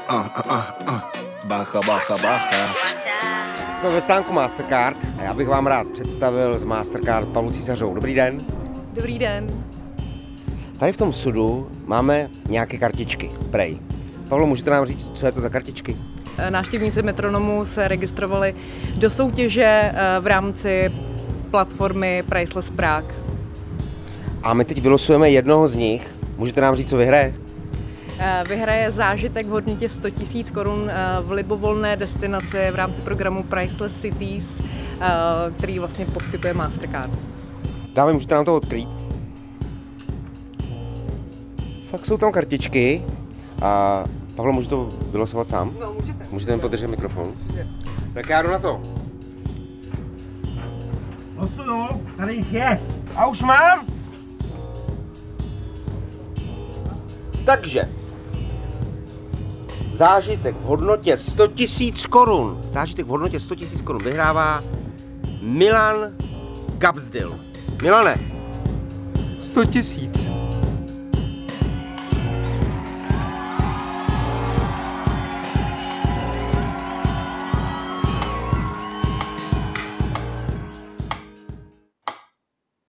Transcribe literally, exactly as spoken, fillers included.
Uh, uh, uh, uh. Bacha, bacha, bacha. Jsme ve stánku Mastercard a já bych vám rád představil z Mastercard Pavlu Císařovou. Dobrý den. Dobrý den. Tady v tom sudu máme nějaké kartičky, prej. Pavlo, můžete nám říct, co je to za kartičky? Návštěvníci Metronomu se registrovali do soutěže v rámci platformy Priceless Prague. A my teď vylosujeme jednoho z nich. Můžete nám říct, co vyhraje? Vyhraje zážitek v hodnotě sto tisíc korun v libovolné destinaci v rámci programu Priceless Cities, který vlastně poskytuje Mastercard. Dáme, můžete nám to odkrýt? Fakt jsou tam kartičky. A Pavlo, můžu to vylosovat sám? No, můžete. Můžete mi podržet mikrofon? Můžete. Tak já jdu na to. Losuju, tady jich je. A už mám. Takže zážitek v hodnotě sto tisíc korun. Zážitek v hodnotě sto tisíc korun vyhrává Milan Gabsdil. Milane, sto tisíc.